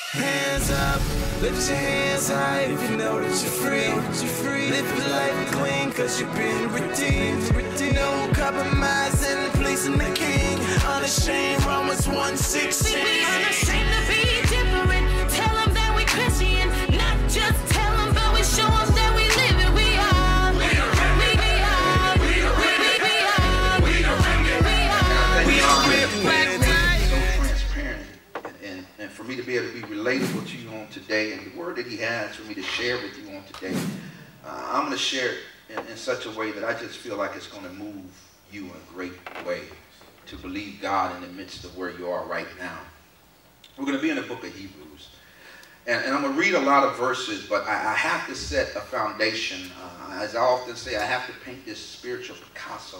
Hands up, lift your hands high if you know that you're free. Live your life clean cause you've been redeemed. No compromise in the place of the King. Unashamed, Romans 1:16. We unashamed to be different. Tell them that we Christian. Not just tell them, but we show them that we live it. We are. We are. And for me to be able to be relatable to you on today, and the word that he has for me to share with you on today, I'm going to share it in such a way that I just feel like it's going to move you in a great way to believe God in the midst of where you are right now. We're going to be in the book of Hebrews. And I'm going to read a lot of verses, but I have to set a foundation. As I often say, I have to paint this spiritual Picasso.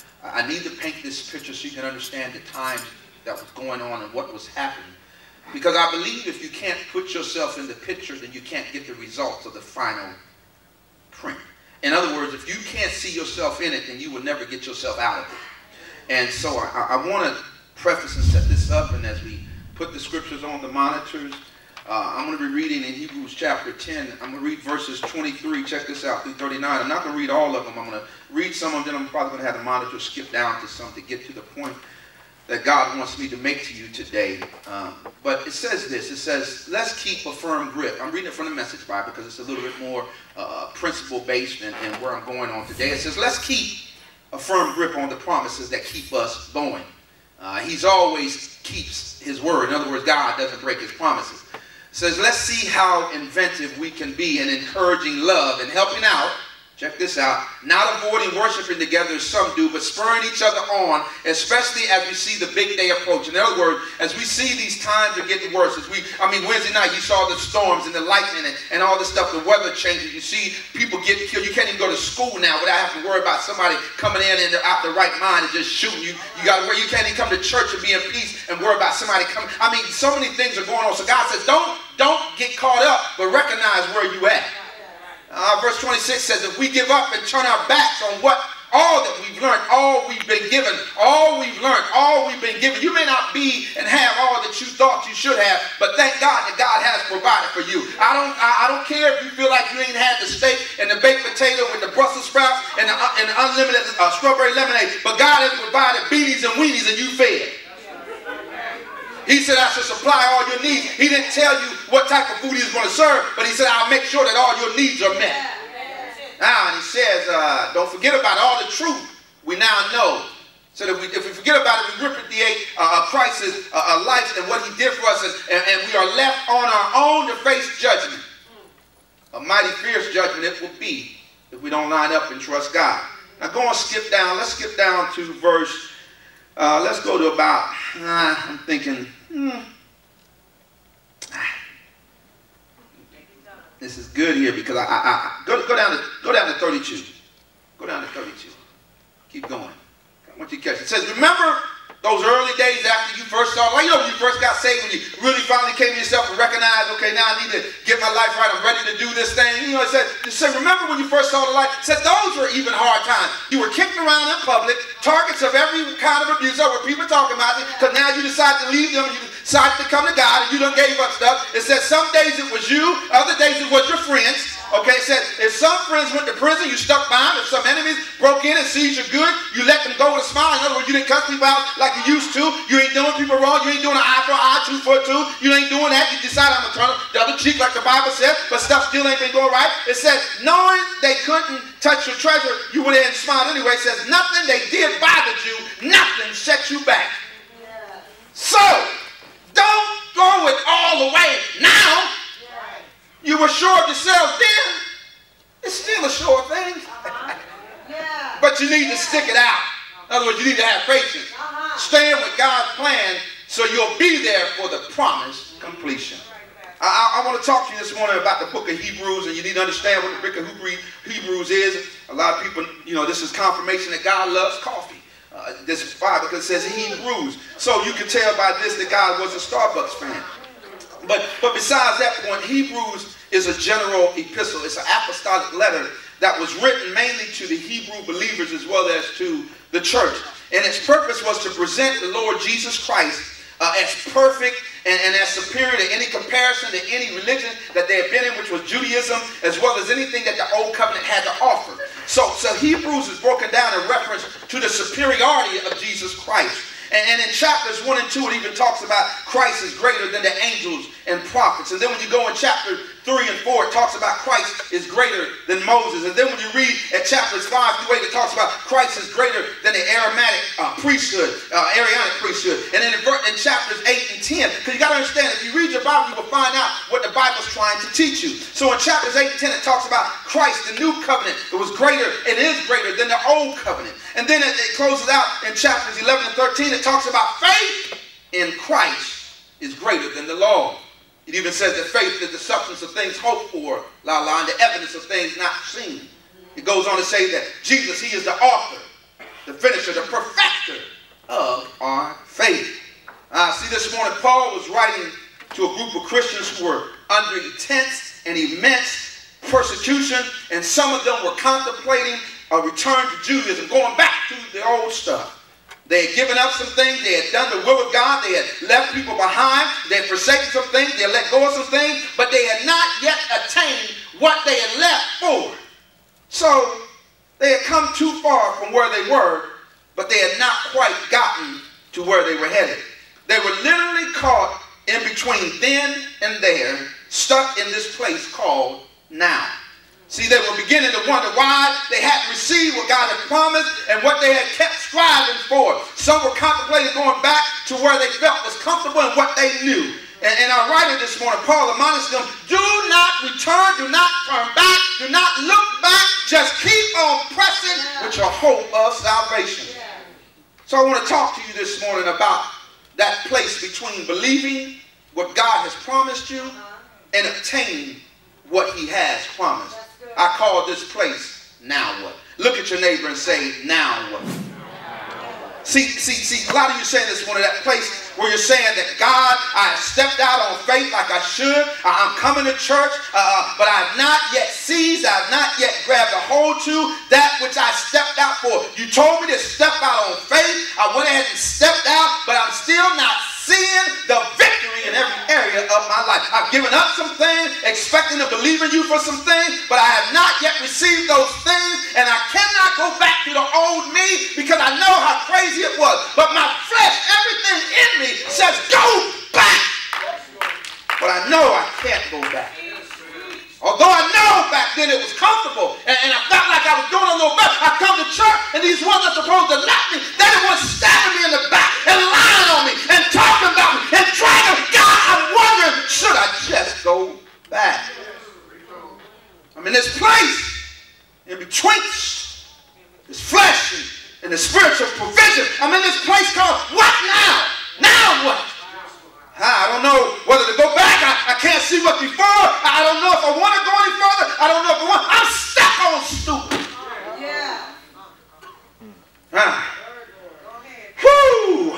I need to paint this picture so you can understand the times that was going on and what was happening. Because I believe if you can't put yourself in the picture, then you can't get the results of the final print. In other words, if you can't see yourself in it, then you will never get yourself out of it. And so I want to preface and set this up, and as we put the scriptures on the monitors, I'm going to be reading in Hebrews chapter 10. I'm going to read verses 23, check this out, through 39. I'm not going to read all of them. I'm going to read some of them. I'm probably going to have the monitor skip down to some to get to the point that God wants me to make to you today. But it says this. It says, let's keep a firm grip. I'm reading it from the Message Bible because it's a little bit more principle-based and where I'm going on today. It says, let's keep a firm grip on the promises that keep us going. He's always keeps his word. In other words, God doesn't break his promises. It says, let's see how inventive we can be in encouraging love and helping out. Check this out. Not avoiding worshiping together as some do, but spurring each other on, especially as we see the big day approaching. In other words, as we see these times are getting worse, Wednesday night you saw the storms and the lightning and all this stuff, the weather changes. You see people get killed. You can't even go to school now without having to worry about somebody coming in and they're out the right mind and just shooting you. You can't even come to church and be in peace and worry about somebody coming. So many things are going on. So God says, don't get caught up, but recognize where you at. Verse 26 says, if we give up and turn our backs on all that we've learned, all we've been given, all we've learned, all we've been given. You may not be and have all that you thought you should have, but thank God that God has provided for you. I don't care if you feel like you ain't had the steak and the baked potato with the Brussels sprouts and the unlimited strawberry lemonade, but God has provided beanies and weenies and you fed. He said, I should supply all your needs. He didn't tell you what type of food he was going to serve, but he said, I'll make sure that all your needs are met. Now, and he says, don't forget about all the truth we now know. So that if we forget about it, we repudiate Christ's life and what he did for us, and we are left on our own to face judgment. A mighty fierce judgment it will be if we don't line up and trust God. Now, go on, skip down. Let's skip down to verse. Let's go to about, I'm thinking, this is good here because go down to 32. Go down to 32. Keep going. I want you to catch it. It says, remember those early days after you first saw, when you first got saved, when you really finally came to yourself and recognized, okay, now I need to get my life right. I'm ready to do this thing. It said, remember when you first saw the light? It said, those were even hard times. You were kicked around in public, targets of every kind of abuse over people talking about it, because now you decided to leave them, you decided to come to God, and you done gave up stuff. It said some days it was you, other days it was your friends. Okay, it said if some friends went to prison, you stuck by them. If some enemies broke in and seized your good, you let them go with a smile. In other words, you didn't cuss people out like you used to. You ain't doing people wrong. You ain't doing an eye for an eye, tooth for a tooth. You ain't doing that. You decide I'm going to turn the other cheek like the Bible said, but stuff still ain't been going right. It says, knowing they couldn't touch your treasure, you went ahead and smiled anyway. It says, nothing they did bothered you. Nothing set you back. Yeah. So, don't throw it all away now. You were sure of yourself then. It's still a sure thing. But you need to stick it out. In other words, you need to have patience. Stand with God's plan so you'll be there for the promised completion. I want to talk to you this morning about the book of Hebrews, and you need to understand what the book of Hebrews is. A lot of people, this is confirmation that God loves coffee. This is why, because it says Hebrews. So you can tell by this that God was a Starbucks fan. But besides that point, Hebrews is a general epistle. It's an apostolic letter that was written mainly to the Hebrew believers as well as to the church. And its purpose was to present the Lord Jesus Christ as perfect and as superior to any comparison to any religion that they had been in, which was Judaism, as well as anything that the Old Covenant had to offer. So Hebrews is broken down in reference to the superiority of Jesus Christ. And in chapters 1 and 2, it even talks about Christ is greater than the angels and prophets. And then when you go in chapter 3 and 4, it talks about Christ is greater than Moses. And then when you read at chapters 5 through 8, it talks about Christ is greater than the Aaronic priesthood. And then in chapters 8 and 10, because you got to understand, if you read your Bible, you will find out what the Bible's trying to teach you. So in chapters 8 and 10, it talks about Christ, the new covenant, that was greater and is greater than the old covenant. And then it closes out in chapters 11 and 13, it talks about faith in Christ is greater than the law. It even says that faith is the substance of things hoped for, and the evidence of things not seen. It goes on to say that Jesus, he is the author, the finisher, the perfecter of our faith. See, this morning Paul was writing to a group of Christians who were under intense and immense persecution, and some of them were contemplating a return to Judaism, going back to the old stuff. They had given up some things. They had done the will of God. They had left people behind. They had forsaken some things. They had let go of some things. But they had not yet attained what they had left for. So they had come too far from where they were, but they had not quite gotten to where they were headed. They were literally caught in between then and there, stuck in this place called now. See, they were beginning to wonder why they hadn't received what God had promised and what they had kept striving for. Some were contemplating going back to where they felt was comfortable and what they knew. And our writer this morning, Paul, admonished them, do not return, do not turn back, do not look back, just keep on pressing with your hope of salvation. So I want to talk to you this morning about that place between believing what God has promised you and obtaining what he has promised. I call this place, now what? Look at your neighbor and say, now what? See, a lot of you saying this one of that place where you're saying that God, I have stepped out on faith like I should. I'm coming to church, but I have not yet seized, I have not yet grabbed a hold to that which I stepped out for. You told me to step out on faith. I went ahead and stepped out, but I'm still not seeing the victory in every area of my life. I've given up some things, expecting to believe in you for some things, but I have not yet received those things, and I cannot go back to the old me because I know how crazy it was. But my flesh, everything in me says, go back. But I know I can't go back. Although I know back then it was comfortable, and I felt like I was doing a little better. I come to church, and these ones are supposed to love me. They're the ones stabbing me in the back and lying on me and talking about me and trying to, God, I'm wondering, should I just go back? I'm in this place in between this flesh and the spiritual provision. I'm in this place called what now? Now what? I don't know whether to go back. I can't see what's before. I don't know if I want to go any further. I don't know if I want. I'm stuck on stupid. Yeah. Whoo.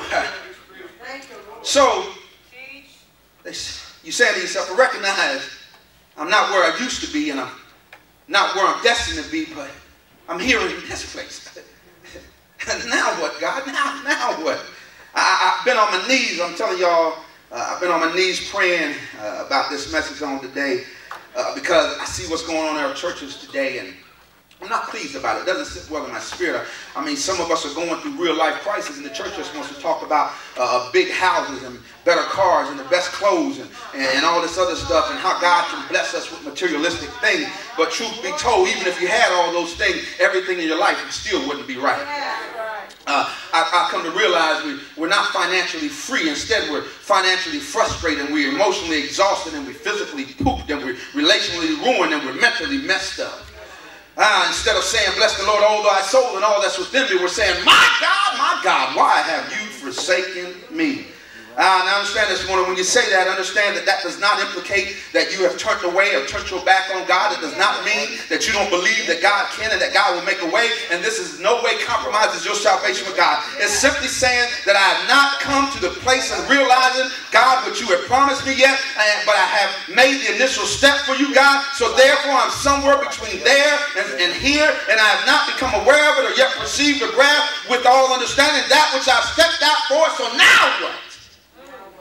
So, you say to yourself, I recognize I'm not where I used to be, and I'm not where I'm destined to be, but I'm here in this place. Now what, God? Now what? I've been on my knees. I'm telling y'all, I've been on my knees praying about this message on today because I see what's going on in our churches today, and I'm not pleased about it. It doesn't sit well in my spirit. I mean, some of us are going through real life crises, and the church just wants to talk about big houses and better cars and the best clothes and all this other stuff and how God can bless us with materialistic things. But truth be told, even if you had all those things, everything in your life still wouldn't be right. I come to realize we're not financially free. Instead, we're financially frustrated, and we're emotionally exhausted, and we're physically pooped, and we're relationally ruined, and we're mentally messed up. Instead of saying, bless the Lord, all thy soul and all that's within me, we're saying, my God, why have you forsaken me? And I understand this morning, when you say that, understand that that does not implicate that you have turned away or turned your back on God. It does not mean that you don't believe that God can and that God will make a way. And this is no way compromises your salvation with God. It's simply saying that I have not come to the place of realizing, God, what you have promised me yet, but I have made the initial step for you, God. So therefore, I'm somewhere between there and here, and I have not become aware of it or yet perceived or grasped with all understanding that which I've stepped out for. So now what?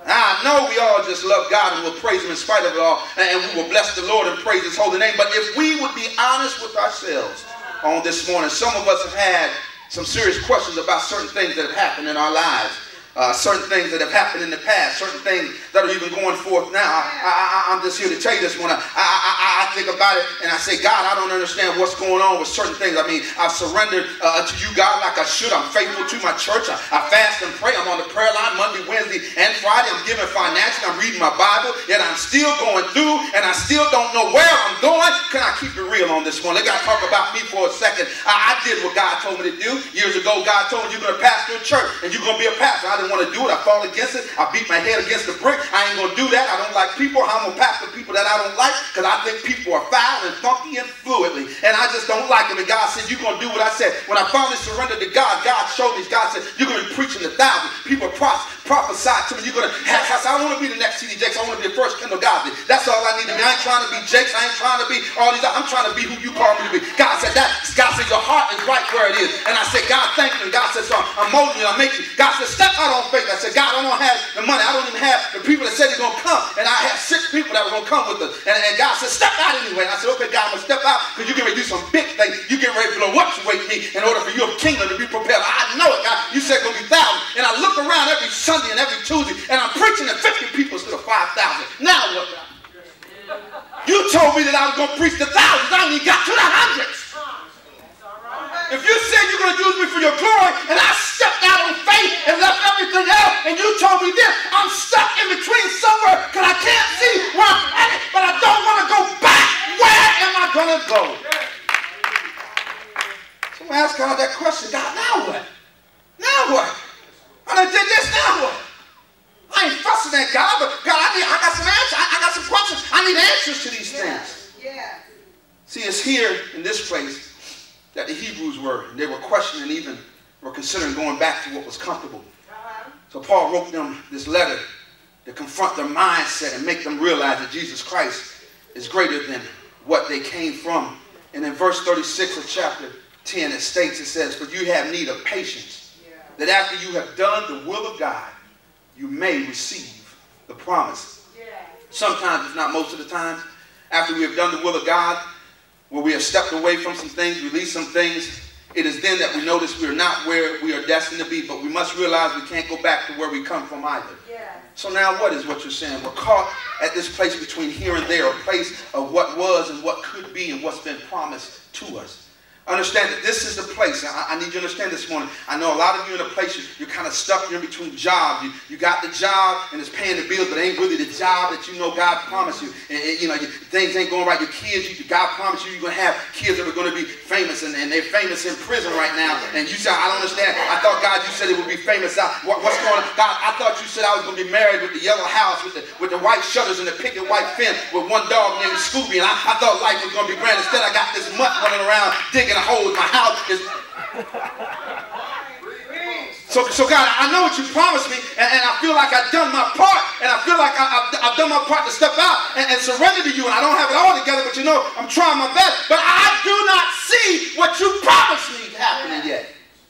I know we all just love God and will praise him in spite of it all, and we will bless the Lord and praise his holy name. But if we would be honest with ourselves on this morning, some of us have had some serious questions about certain things that have happened in our lives. Certain things that have happened in the past, certain things that are even going forth now. I'm just here to tell you this morning. I think about it and I say, God, I don't understand what's going on with certain things. I mean, I've surrendered to you, God, like I should. I'm faithful to my church. I fast and pray. I'm on the prayer line Monday, Wednesday, and Friday. I'm giving financially. I'm reading my Bible. Yet I'm still going through and I still don't know where I'm going. Can I keep it real on this one? Let God talk about me for a second. I did what God told me to do. Years ago, God told me you're going to pastor a church and you're going to be a pastor. I didn't want to do it. I fall against it. I beat my head against the brick. I ain't going to do that. I don't like people. I'm going to pastor people that I don't like because I think people are foul and funky and fluidly. And I just don't like them. And God said, you're going to do what I said. When I finally surrendered to God, God showed me. God said, you're going to be preaching to thousands. People prophesied to me. You're going to have, I said, I don't want to be the next C.D. Jakes. I want to be the first Kendall Goslee. That's all I need to be. I ain't trying to be Jakes. I ain't trying to be all these. I'm trying to be who you call me to be. God said that. God said your heart is right where it is. And I said, God, thank you. And God said, so I'm molding you. I'm making you. God said, step out on faith. I said, God, I don't have the money. I don't even have the people that said he's going to come. And I have 6 people that were going to come with us. And God said, step out anyway. And I said, okay, God, I'm going to step out because you're going to do some big things. You're getting ready to blow up with me in order for your kingdom to be prepared. I know it, God. You said it's going to be thousands. And I look around every Sunday and every Tuesday and I'm preaching to 50 people instead of 5,000. Now what? You told me that I was going to preach to thousands. I only got to the hundreds. If you said you're going to use me for your glory and I stepped out on faith and left everything else and you told me this, I'm stuck in between somewhere because I can't see where I'm headed, but I don't want to go back. Where am I going to go? So I asked God that question. God, now what? Now what? I done did this, now what? I ain't fussing at God, but God, I got some answers. I got some questions. I need answers to these things. Yeah. See, it's here in this place that the Hebrews were. And they were questioning, even were considering going back to what was comfortable. So Paul wrote them this letter to confront their mindset and make them realize that Jesus Christ is greater than what they came from. And in verse 36 of chapter 10, it states, it says, for you have need of patience, that after you have done the will of God, you may receive the promise. Sometimes, if not most of the time, after we have done the will of God, where we have stepped away from some things, released some things, it is then that we notice we are not where we are destined to be, but we must realize we can't go back to where we come from either. So now what is what you're saying? We're caught at this place between here and there, a place of what was and what could be and what's been promised to us. Understand that this is the place. I need you to understand this morning. I know a lot of you in a place, you're kind of stuck. You're in between jobs. You got the job and it's paying the bills, but it ain't really the job that you know God promised you. And you know, things ain't going right. Your kids, God promised you you're going to have kids that are going to be famous, and they're famous in prison right now. And you said, I don't understand. I thought, God, you said it would be famous out. What's going on? God, I thought you said I was going to be married with the yellow house, with the white shutters and the picket white fence with one dog named Scooby. And I thought life was going to be grand. Instead, I got this mutt running around digging a hole in my house. So God, I know what you promised me, and I feel like I've done my part, and I feel like I've done my part to step out and surrender to you, and I don't have it all together, but you know, I'm trying my best, but I do not see what you promised me happening yet.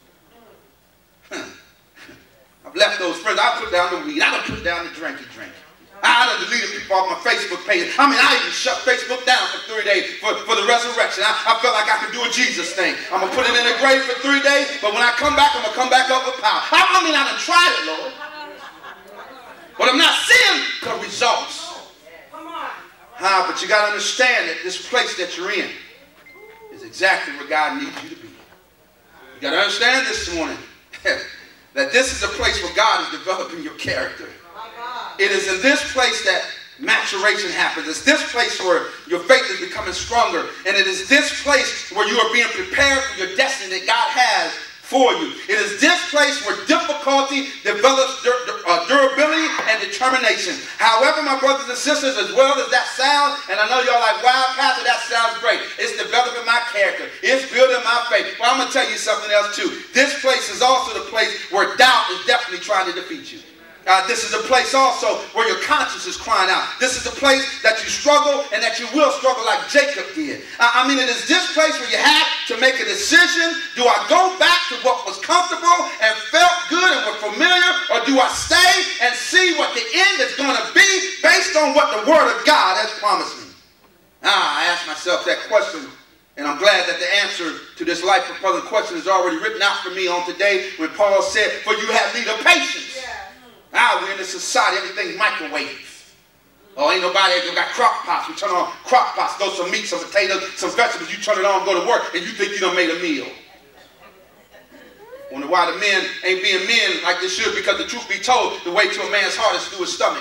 I've left those friends. I put down the weed. I done put down the drinky drink. I done deleted people off my Facebook page. I mean, I even shut Facebook down for 3 days for the resurrection. I felt like I could do a Jesus thing. I'm going to put it in the grave for 3 days, but when I come back, I'm going to come back up with power. I mean, I done tried it, Lord. But I'm not seeing the results. But you got to understand that this place that you're in is exactly where God needs you to be. You got to understand this morning that this is a place where God is developing your character. It is in this place that maturation happens. It's this place where your faith is becoming stronger. And it is this place where you are being prepared for your destiny that God has for you. It is this place where difficulty develops durability and determination. However, my brothers and sisters, as well as that sounds, and I know y'all like, wow, Pastor, that sounds great. It's developing my character. It's building my faith. Well, I'm going to tell you something else too. This place is also the place where doubt is definitely trying to defeat you. This is a place also where your conscience is crying out. This is a place that you struggle and that you will struggle like Jacob did. I mean, it is this place where you have to make a decision. Do I go back to what was comfortable and felt good and was familiar, or do I stay and see what the end is going to be based on what the Word of God has promised me? I asked myself that question, and I'm glad that the answer to this life-propelling question is already written out for me on today when Paul said, for you have need of patience. Yeah. Now we're in a society, everything's microwave. Oh, ain't nobody got crock pots. We turn on crock pots, throw some meat, some potatoes, some vegetables. You turn it on, go to work, and you think you done made a meal. Wonder why the men ain't being men like they should, because the truth be told, the way to a man's heart is through his stomach.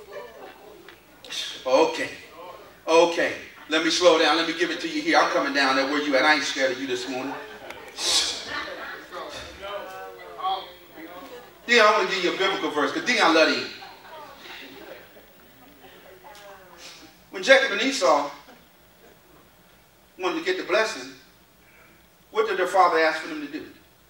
Okay. Let me slow down. Let me give it to you here. I'm coming down there where you at. I ain't scared of you this morning. Dion, I want to give you a biblical verse, because Dion love to eat. When Jacob and Esau wanted to get the blessing, what did their father ask for them to do?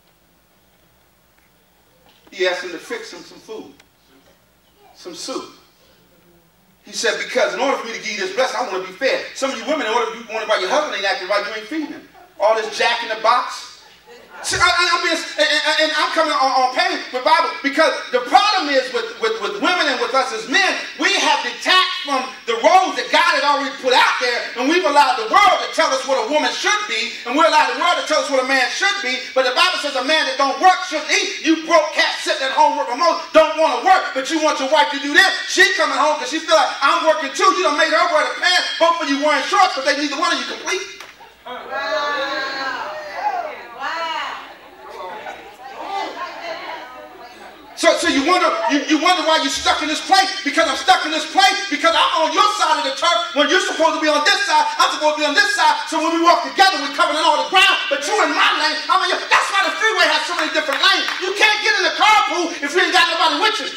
He asked them to fix them some food, some soup. He said, because in order for me to give you this blessing, I want to be fed. Some of you women, in order to wonder why your husband ain't acting right, you ain't feeding him. All this jack in the box. See, I'm coming on pain with Bible, because the problem is with women and with us as men, we have detached from the roles that God had already put out there, and we've allowed the world to tell us what a woman should be, and we're allowed the world to tell us what a man should be. But the Bible says a man that don't work shouldn't eat. You broke cat sitting at home with remote, don't want to work, but you want your wife to do this. She coming home because she feel like I'm working too. You done made her wear the pants. Both of you wearing shorts, but they neither one of you complete. So you wonder why you're stuck in this place. Because I'm stuck in this place because I'm on your side of the turf when you're supposed to be on this side. I'm supposed to be on this side. So when we walk together, we're covering all the ground. But you in my lane, I'm in your. That's why the freeway has so many different lanes. You can't get in the carpool if you ain't got nobody with you.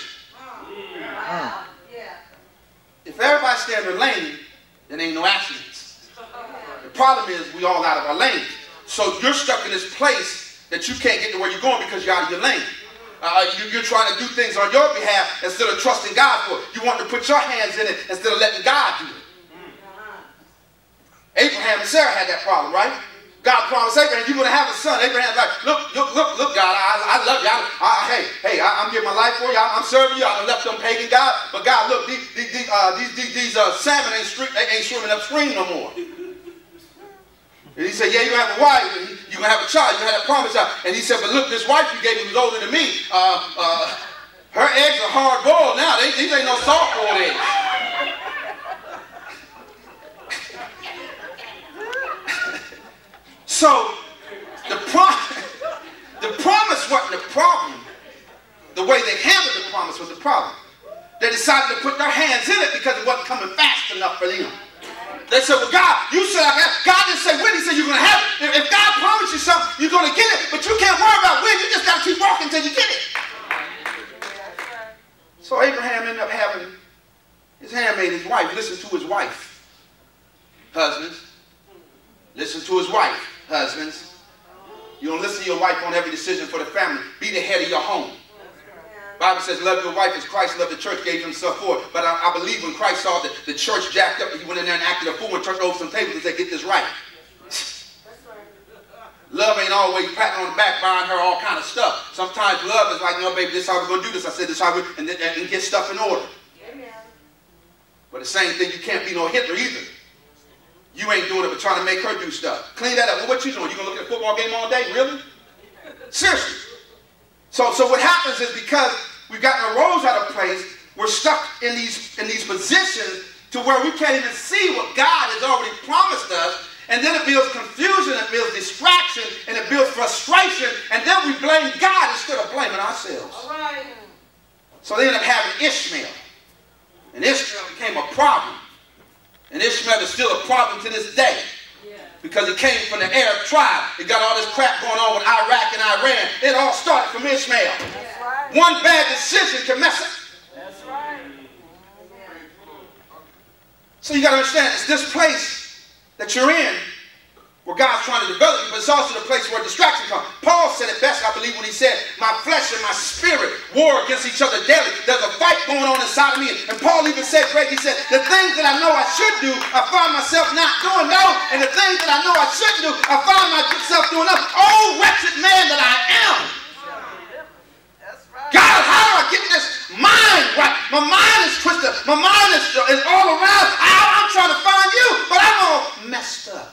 If everybody stay in their lane, then ain't no accidents. The problem is we all out of our lanes. So you're stuck in this place that you can't get to where you're going because you're out of your lane. You're trying to do things on your behalf instead of trusting God for it. You want to put your hands in it instead of letting God do it. Abraham and Sarah had that problem, right? God promised Abraham, you're going to have a son. Abraham's like, look, God, I love you. I'm giving my life for you. I'm serving you. I left them pagan God. But God, look, these salmon ain't swimming upstream no more. And he said, yeah, you're going to have a wife, and you're going to have a child, you're going to have a promised child. And he said, but look, this wife you gave me was older than me. Her eggs are hard boiled now. These ain't no soft boiled eggs. So, the promise wasn't the problem. The way they handled the promise was the problem. They decided to put their hands in it because it wasn't coming fast enough for them. They said, well, God, you said I have. God didn't say when. He said you're going to have it. If God promised you something, you're going to get it. But you can't worry about when. You just got to keep walking until you get it. So Abraham ended up having his handmaid, his wife. Listen to his wife. Husbands. Listen to his wife. Husbands. You don't listen to your wife on every decision for the family. Be the head of your home. The Bible says, love your wife as Christ loved the church, gave himself for it. But I believe when Christ saw the church jacked up, he went in there and acted a fool and turned over some tables and said, get this right. Love ain't always patting on the back, buying her all kind of stuff. Sometimes love is like, no, baby, this is how we're going to do this. I said, this is how we're and get stuff in order. Amen. But the same thing, you can't be no Hitler either. You ain't doing it, but trying to make her do stuff. Clean that up. Well, what you doing? You going to look at a football game all day? Really? Seriously. So what happens is because we've gotten our roles out of place, we're stuck in these positions to where we can't even see what God has already promised us. And then it builds confusion, it builds distraction, and it builds frustration. And then we blame God instead of blaming ourselves. All right. So they end up having Ishmael. And Ishmael became a problem. And Ishmael is still a problem to this day. Because he came from the Arab tribe. He got all this crap going on with Iraq and Iran. It all started from Ishmael. Right. One bad decision can mess it. That's right. So you got to understand, it's this place that you're in where God's trying to develop you, but it's also the place where distraction comes. Paul said it best, I believe, when he said, my flesh and my spirit war against each other daily. There's a fight going on inside of me. And Paul even said, Greg, he said, the things that I know I should do, I find myself not doing those. And the things that I know I shouldn't do, I find myself doing those. Oh, wretched man that I am. God, how do I get this mind right? My mind is twisted. My mind is all around. I'm trying to find you, but I'm all messed up.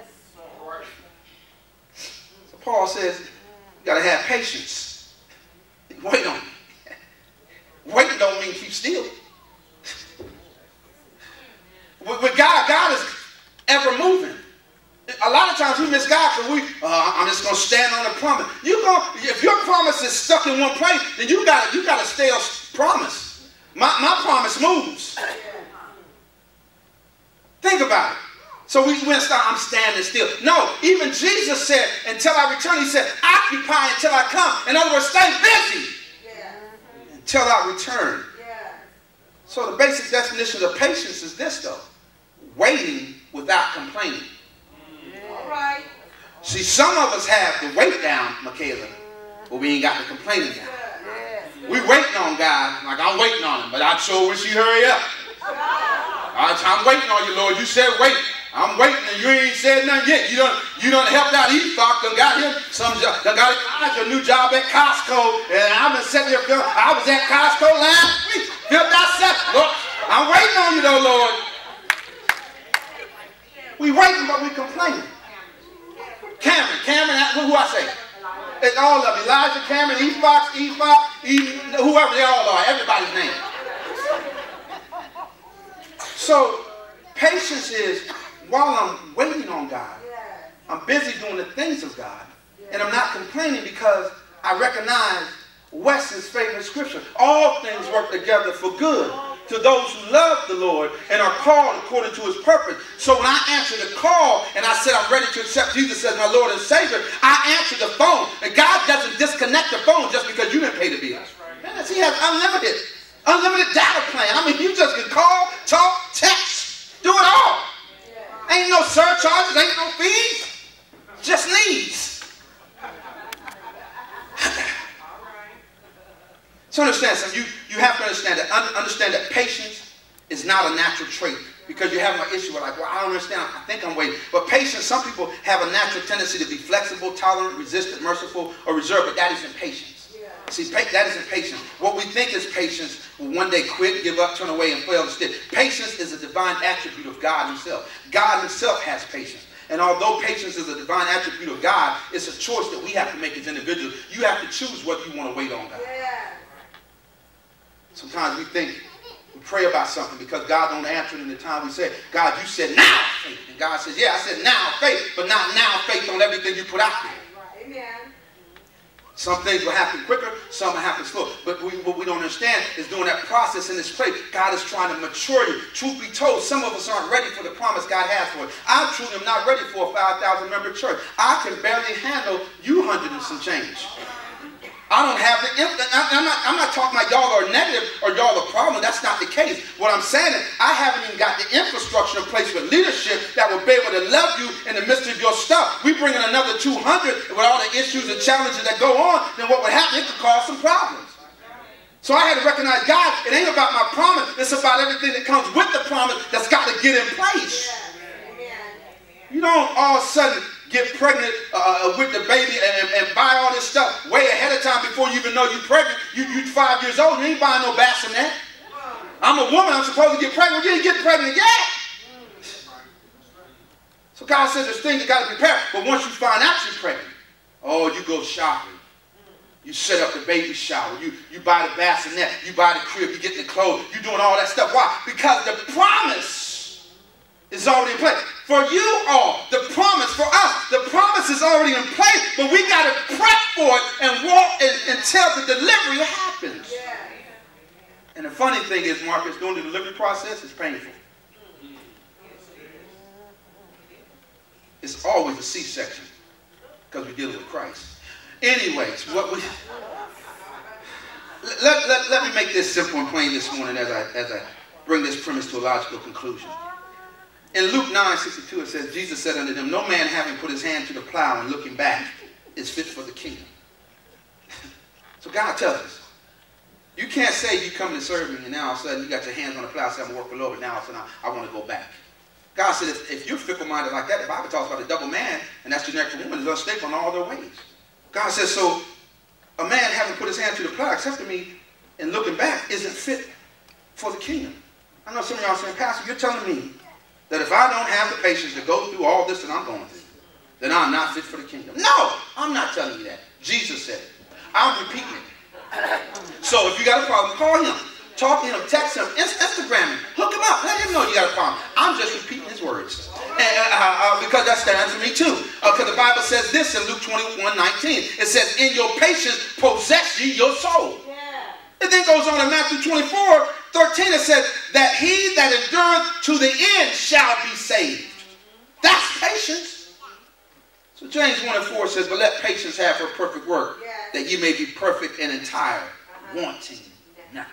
So Paul says, you got to have patience. Wait on it. Waiting don't mean keep still. With God, God is ever moving. A lot of times we miss God because I'm just going to stand on the promise. If your promise is stuck in one place, then you got to stay on promise. My promise moves. Think about it. So we went, I'm standing still. No, even Jesus said, until I return, he said, occupy until I come. In other words, stay busy until I return. So the basic definition of patience is this, though. Waiting without complaining. Right. See, some of us have the weight down, Michaela, but we ain't got the complaining down. We waiting on God, like I'm waiting on him, but I sure wish he'd hurry up. I'm waiting on you, Lord. You said wait. I'm waiting, and you ain't said nothing yet. You done helped out Enoch, done got him a new job at Costco, and I've been sitting here feeling, I was at Costco last week, filled out stuff. Look, I'm waiting on you, though, Lord. We waiting, but we complaining. Cameron, who I say? It's all of them. Elijah, Cameron, Efox, whoever they all are, everybody's name. So, patience is, while I'm waiting on God, I'm busy doing the things of God, and I'm not complaining because I recognize Weston's favorite scripture. All things work together for good to those who love the Lord and are called according to his purpose. So when I answered the call and I said I'm ready to accept Jesus as my Lord and Savior, I answered the phone. And God doesn't disconnect the phone just because you didn't pay the bill. Yes, he has unlimited data plan. I mean, you just can call, talk, text, do it all. Ain't no surcharges, ain't no fees, just needs. So understand something. You have to understand that patience is not a natural trait, because you're having an issue with like, well, I don't understand. I think I'm waiting. But patience, some people have a natural tendency to be flexible, tolerant, resistant, merciful, or reserved, but that isn't patience. See, that isn't patience. What we think is patience will one day quit, give up, turn away, and fail to stick. Patience is a divine attribute of God himself. God himself has patience. And although patience is a divine attribute of God, it's a choice that we have to make as individuals. You have to choose whether you want to wait on God. Sometimes we pray about something because God don't answer it in the time we say, God, you said now faith. And God says, yeah, I said now faith, but not now faith on everything you put out there. Amen. Some things will happen quicker, some will happen slow. But what we don't understand is during that process in this place, God is trying to mature you. Truth be told, some of us aren't ready for the promise God has for us. I truly am not ready for a 5,000 member church. I can barely handle you 100 and some change. I don't have I'm not talking about y'all are negative or y'all the problem. That's not the case. What I'm saying is I haven't even got the infrastructure in place with leadership that will be able to love you in the midst of your stuff. We bring in another 200 with all the issues and challenges that go on, then what would happen? It could cause some problems. So I had to recognize, God, it ain't about my promise. It's about everything that comes with the promise that's got to get in place. You don't all of a sudden get pregnant with the baby and buy all this stuff way ahead of time before you even know you're pregnant. You're 5 years old. You ain't buying no bassinet. I'm a woman. I'm supposed to get pregnant. You ain't getting pregnant yet. So God says there's things that got to be prepared. But once you find out you're pregnant, oh, you go shopping. You set up the baby shower. You buy the bassinet. You buy the crib. You get the clothes. You're doing all that stuff. Why? Because the promise is already in place. For you all, the promise for us, the promise is already in place, but we got to prep for it and walk until the delivery happens. Yeah. And the funny thing is, Marcus, during the delivery process, it's painful. It's always a C-section because we're dealing with Christ. Anyways, let me make this simple and plain this morning as I bring this premise to a logical conclusion. In Luke 9:62 it says, Jesus said unto them, no man having put his hand to the plow and looking back is fit for the kingdom. So God tells us, you can't say you come to serve me and now all of a sudden you got your hands on the plow and say I'm going to work for the Lord, but now all of a sudden I want to go back. God said if you're fickle-minded like that, the Bible talks about a double man, and that's generic for woman, is unstable in all their ways. God says, so a man having put his hand to the plow, accepting me and looking back, isn't fit for the kingdom. I know some of y'all saying, Pastor, you're telling me that if I don't have the patience to go through all this that I'm going through, then I'm not fit for the kingdom. No, I'm not telling you that. Jesus said it. I'm repeating it. So if you got a problem, call him. Talk to him, text him, Instagram him, hook him up, let him know you got a problem. I'm just repeating his words. Because that stands for me too. Because the Bible says this in Luke 21:19. It says, in your patience possess ye your soul. Yeah. It then goes on in Matthew 24:13. It says that he that endureth to the end shall be saved. That's patience. So James 1:4 says, but let patience have her perfect work, that ye may be perfect and entire, wanting nothing.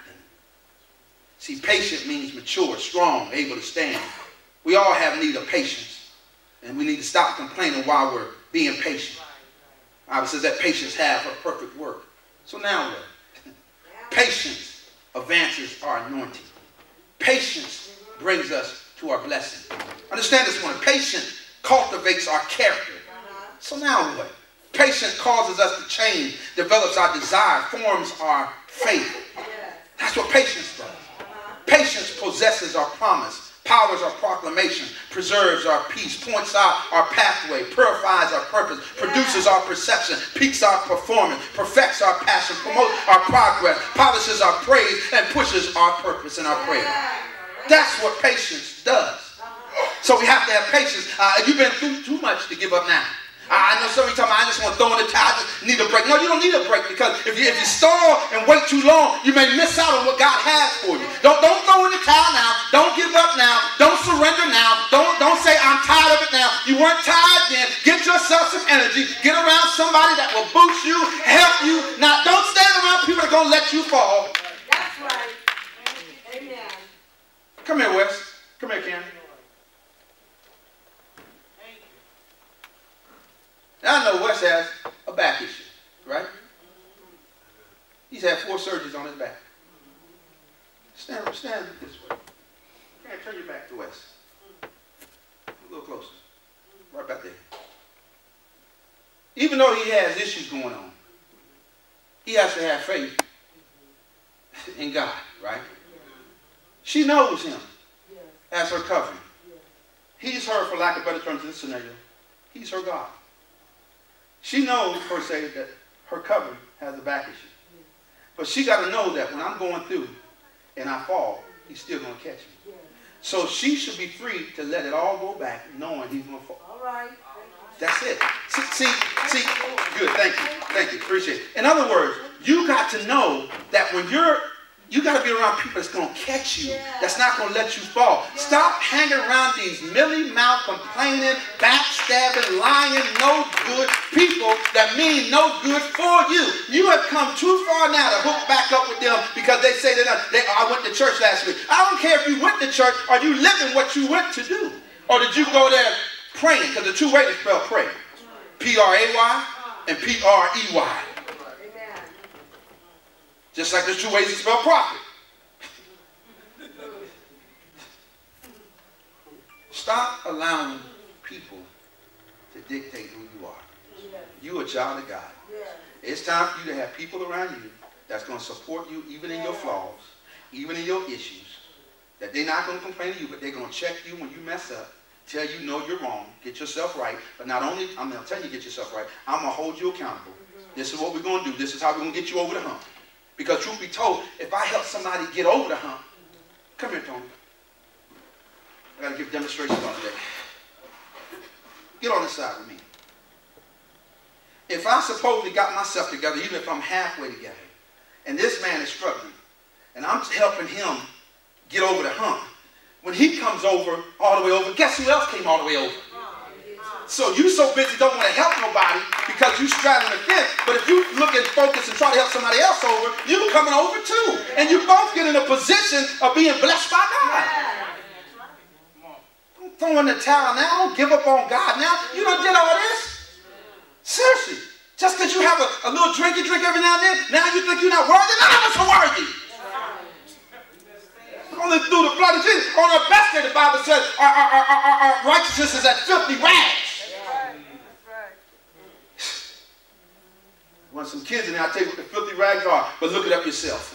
See, patient means mature, strong, able to stand. We all have need of patience. And we need to stop complaining while we're being patient. The Bible says that patience have her perfect work. So now what? Patience advances our anointing. Patience brings us to our blessing. Understand this one. Patience cultivates our character. So now what? Patience causes us to change, develops our desire, forms our faith. That's what patience does. Patience possesses our promise, powers our proclamation, preserves our peace, points out our pathway, purifies our purpose, produces our perception, peaks our performance, perfects our passion, promotes our progress, polishes our praise, and pushes our purpose and our prayer. That's what patience does. So we have to have patience. You've been through too much to give up now. I know some of you talking about, I just want to throw in the towel, I just need a break. No, you don't need a break, because if you stall and wait too long, you may miss out on what God has for you. Don't throw in the towel now. Don't give up now. Don't surrender now. Don't say, I'm tired of it now. You weren't tired then. Get yourself some energy. Get around somebody that will boost you, help you. Now, don't stand around people that are going to let you fall. That's right. Amen. Come here, Wes. Come here, Ken. Now I know Wes has a back issue, right? He's had 4 surgeries on his back. Stand this way. Okay, turn your back to Wes. A little closer. Right back there. Even though he has issues going on, he has to have faith in God, right? She knows him as her covering. He's her, for lack of better terms in this scenario, he's her God. She knows, per se, that her covering has a back issue. But she got to know that when I'm going through and I fall, he's still going to catch me. So she should be free to let it all go back, knowing he's going to fall. All right. That's it. See, good, thank you, appreciate it. In other words, you got to know that when you got to be around people that's going to catch you, that's not going to let you fall. Stop hanging around these mealy-mouthed, complaining, backstabbing, lying, no good people that mean no good for you. You have come too far now to hook back up with them because they say I went to church last week. I don't care if you went to church. Are you living what you went to do? Or did you go there praying? Because the 2 ways to spell pray. P-R-A-Y and P-R-E-Y. Just like there's 2 ways to spell prophet. Stop allowing people to dictate who you are. You're a child of God. It's time for you to have people around you that's going to support you even in your flaws, even in your issues. That they're not going to complain to you, but they're going to check you when you mess up, tell you no, you're wrong, get yourself right. But not only, I'm going to tell you get yourself right, I'm going to hold you accountable. This is what we're going to do. This is how we're going to get you over the hump. Because truth be told, if I help somebody get over the hump, come here, Tony. I got to give demonstrations on today. Get on this side with me. If I supposedly got myself together, even if I'm halfway together, and this man is struggling, and I'm helping him get over the hump, when he comes over, all the way over, guess who else came all the way over? So you so busy don't want to help nobody because you straddling the fence. But if you look and focus and try to help somebody else over, you're coming over too. And you both get in a position of being blessed by God. Don't throw in the towel now. Don't give up on God now. You done did all this. Seriously. Just because you have a little drink you drink every now and then, now you think you're not worthy? None of us are worthy. Only through the blood of Jesus. On our best day, the Bible says our righteousness is at filthy rags. Want some kids in there, I'll tell you what the filthy rags are, but look it up yourself.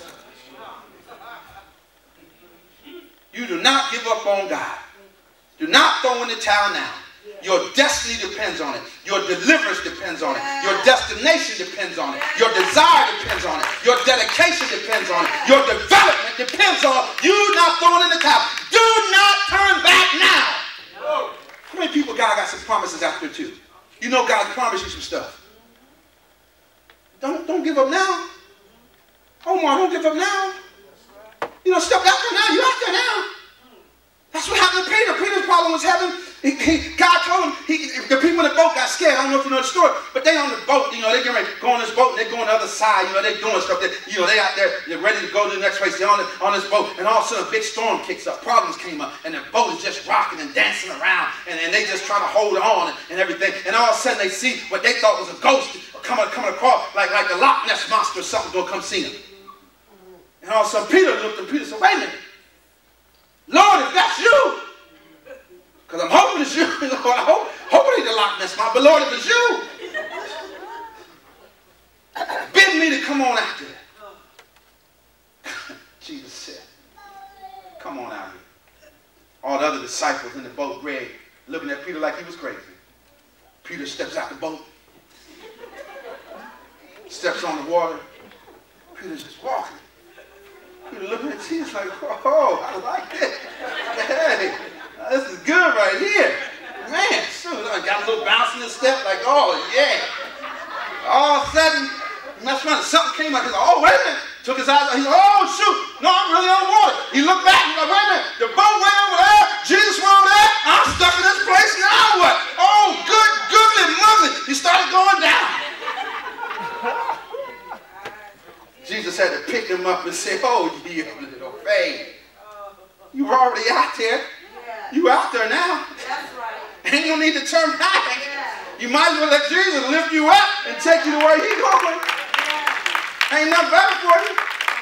You do not give up on God. Do not throw in the towel now. Your destiny depends on it. Your deliverance depends on it. Your destination depends on it. Your desire depends on it. Your dedication depends on it. Your development depends on you not throwing in the towel. Do not turn back now. How many people God got some promises out there too? You know God promised you some stuff. Don't give up now. Omar, don't give up now. You know, step out there now. You're out there now. That's what happened to Peter. Peter's problem was heaven. God told him, the people in the boat got scared. I don't know if you know the story, but they on the boat, you know, they get ready to go on this boat and they're going to the other side, you know, they're doing stuff. You know, they out there, they're ready to go to the next place. They're on this boat, and all of a sudden a big storm kicks up. Problems came up, and the boat is just rocking and dancing around, and they just trying to hold on and everything. And all of a sudden they see what they thought was a ghost coming across, like the Loch Ness monster or something going to come see them. And all of a sudden Peter looked, and Peter said, wait a minute. Lord, if that's you, because I'm hoping it's you. Lord, I hope it ain't the Loch Ness monster, but Lord, if it's you, bid me to come on out there. Jesus said, come on out here. All the other disciples in the boat, Greg, looking at Peter like he was crazy. Peter steps out the boat, steps on the water. Peter's just walking. Peter looking at Jesus like, oh, I like this. Hey, this is good right here. Man, so I got a little bounce in the step, like, oh, yeah. All of a sudden, messed around, something came out. He's like, oh, wait a minute. Took his eyes out. He's like, oh, shoot. No, I'm really on the water. He looked back. He's like, wait a minute. The boat went over there. Jesus went over there. I'm stuck in this place. Now what? Oh, good, googly muggly. He started going down. Jesus had to pick him up and say, oh, you little babe. You were already out there. You out there now. That's right. Ain't no need to turn back. You might as well let Jesus lift you up and take you to where he's going. Ain't nothing better for you.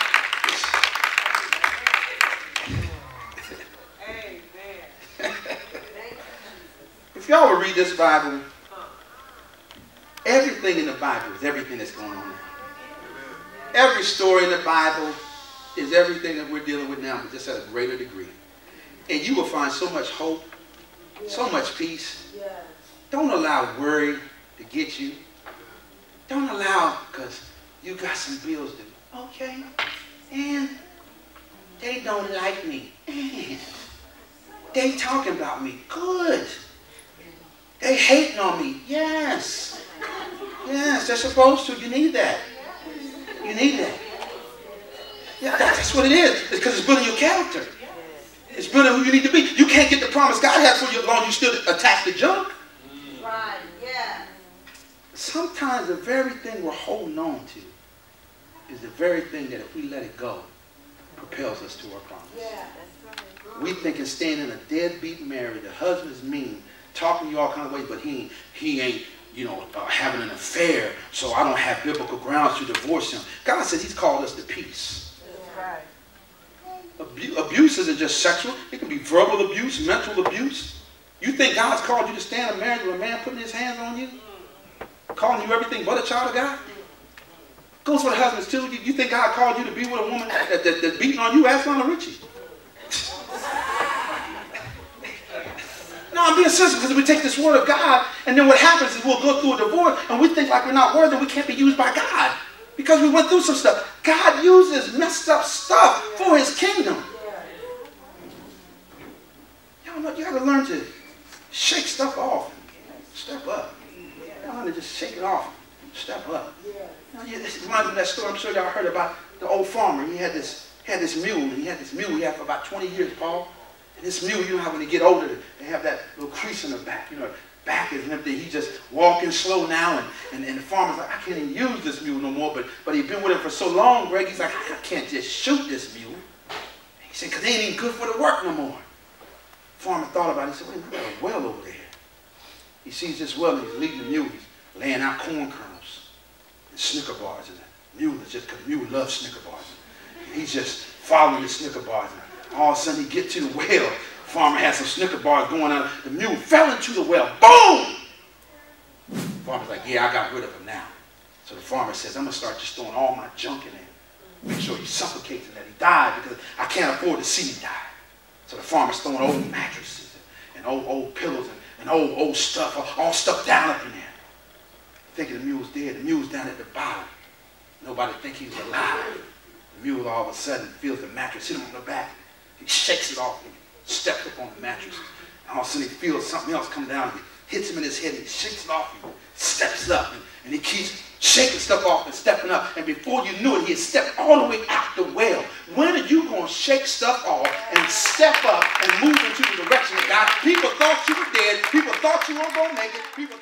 Amen. If y'all would read this Bible, everything in the Bible is everything that's going on now. Every story in the Bible is everything that we're dealing with now, but just at a greater degree. And you will find so much hope, so much peace. Don't allow worry to get you. Don't allow, because you got some bills to do. Okay, and they don't like me. And they talking about me. Good. They hating on me. Yes. Yes, they're supposed to. You need that. You need that. Yeah, that's what it is. It's because it's building your character. It's building who you need to be. You can't get the promise God has for you as long as you still attach the junk. Right, yeah. Sometimes the very thing we're holding on to is the very thing that if we let it go, propels us to our promise. Yeah, that's right. We think it's staying in a deadbeat marriage. The husband's mean, talking to you all kind of ways, but he ain't, you know, having an affair, so I don't have biblical grounds to divorce him. God said he's called us to peace. That's right. Abuse isn't just sexual. It can be verbal abuse, mental abuse. You think God's called you to stay in a marriage with a man putting his hands on you? Calling you everything but a child of God? Goes for the husbands too. You think God called you to be with a woman that's beating on you? Ask Lionel Richie. No, I'm being serious, because we take this word of God, and then what happens is we'll go through a divorce, and we think like we're not worthy, and we can't be used by God. Because we went through some stuff. God uses messed up stuff for his kingdom. Y'all know, you got to learn to shake stuff off. Step up. Y'all learn to just shake it off. Step up. You know, this reminds me of that story I'm sure y'all heard about the old farmer. He had this mule, and he had for about 20 years, Paul. And this mule, you know how when they get older, they have that little crease in the back. You know, back is empty. He's just walking slow now, and the farmer's like, I can't even use this mule no more. But he's been with him for so long, Greg. He's like, I can't just shoot this mule. He said, because they ain't even good for the work no more. Farmer thought about it. He said, wait, we got a well over there. He sees this well and he's leading the mule. He's laying out corn kernels and Snicker bars. And the mule is just, because the mule loves Snicker bars. And he's just following the Snicker bars. And all of a sudden he gets to the well. The farmer has some Snicker bars going on. The mule fell into the well. Boom! The farmer's like, yeah, I got rid of him now. So the farmer says, I'm going to start just throwing all my junk in there. Make sure he suffocates and that he died, because I can't afford to see him die. So the farmer's throwing old mattresses and old pillows and old stuff, all stuff down up in there. Thinking the mule's dead. The mule's down at the bottom. Nobody think he's alive. The mule all of a sudden feels the mattress hit him on the back. He shakes it off and steps up on the mattress. And all of a sudden he feels something else come down. He hits him in his head and he shakes it off and steps up. And he keeps shaking stuff off and stepping up. And before you knew it, he had stepped all the way out the well. When are you going to shake stuff off and step up and move into the direction of God? People thought you were dead. People thought you weren't going to make it. People